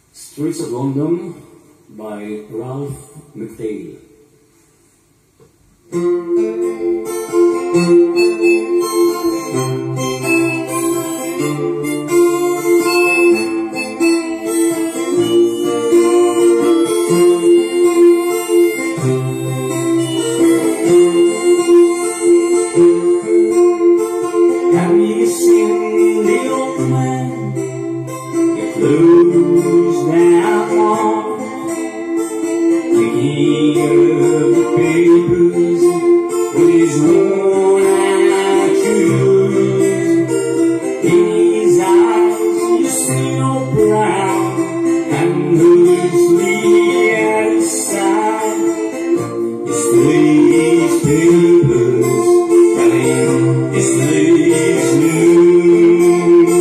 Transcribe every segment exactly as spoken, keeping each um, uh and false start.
Streets of London by Ralph McTail. Have you seen the old man that closed that wall, taking up the papers with his worn out shoes? In his eyes you see no pride, and loosely at his side he slays papers, telling his slaves news.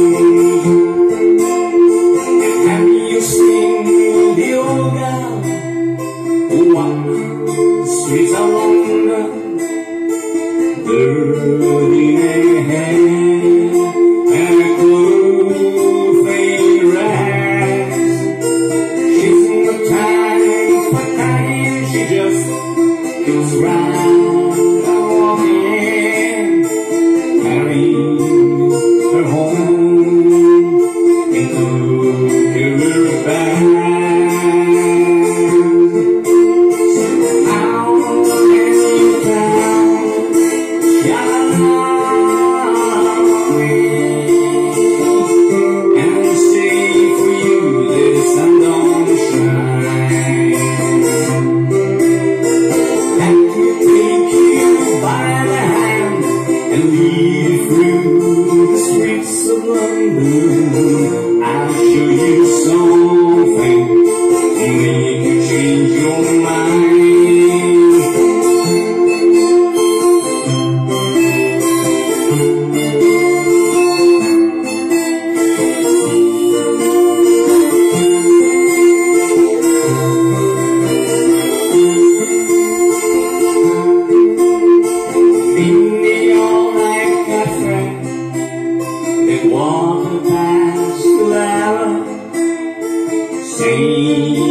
Have you seen the old gal who walked the streets of London, dirty hair and her clothes faded rags? She's in the time for time, she just goes round and walking, carrying her home into her bag. Through the streets of London, I'll show you something to make you change your mind. Walk past the ladder, say